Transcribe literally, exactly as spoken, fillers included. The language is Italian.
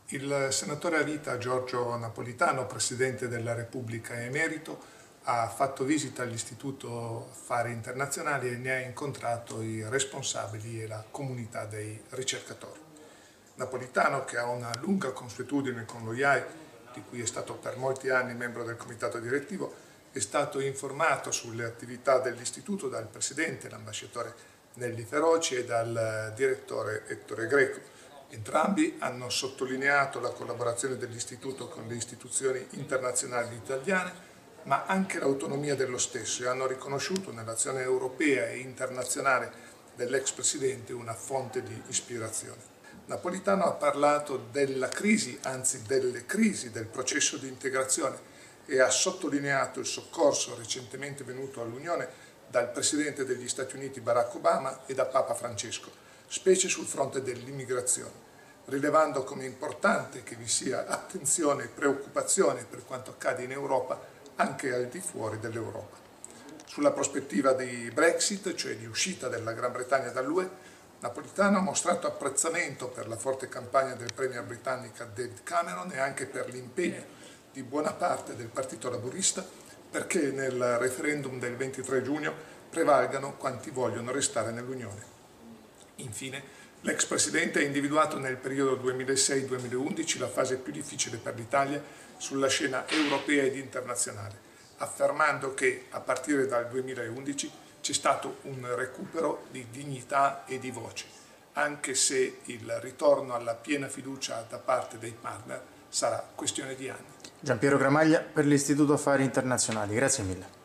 Il senatore a vita Giorgio Napolitano, Presidente della Repubblica emerito, ha fatto visita all'Istituto Affari Internazionali e ne ha incontrato i responsabili e la comunità dei ricercatori. Napolitano, che ha una lunga consuetudine con l'O I A E, di cui è stato per molti anni membro del comitato direttivo, è stato informato sulle attività dell'Istituto dal Presidente, l'ambasciatore Nelly Feroci, e dal direttore Ettore Greco. Entrambi hanno sottolineato la collaborazione dell'Istituto con le istituzioni internazionali italiane, ma anche l'autonomia dello stesso, e hanno riconosciuto nell'azione europea e internazionale dell'ex Presidente una fonte di ispirazione. Napolitano ha parlato della crisi, anzi delle crisi del processo di integrazione, e ha sottolineato il soccorso recentemente venuto all'Unione dal Presidente degli Stati Uniti Barack Obama e da Papa Francesco, specie sul fronte dell'immigrazione, rilevando come è importante che vi sia attenzione e preoccupazione per quanto accade in Europa anche al di fuori dell'Europa. Sulla prospettiva di Brexit, cioè di uscita della Gran Bretagna dall'U E, Napolitano ha mostrato apprezzamento per la forte campagna del premier britannico David Cameron e anche per l'impegno di buona parte del Partito Laburista perché nel referendum del ventitré giugno prevalgano quanti vogliono restare nell'Unione. Infine, l'ex Presidente ha individuato nel periodo duemilasei duemilaundici la fase più difficile per l'Italia sulla scena europea ed internazionale, affermando che a partire dal duemilaundici c'è stato un recupero di dignità e di voce, anche se il ritorno alla piena fiducia da parte dei partner sarà questione di anni. Giampiero Gramaglia per l'Istituto Affari Internazionali, grazie mille.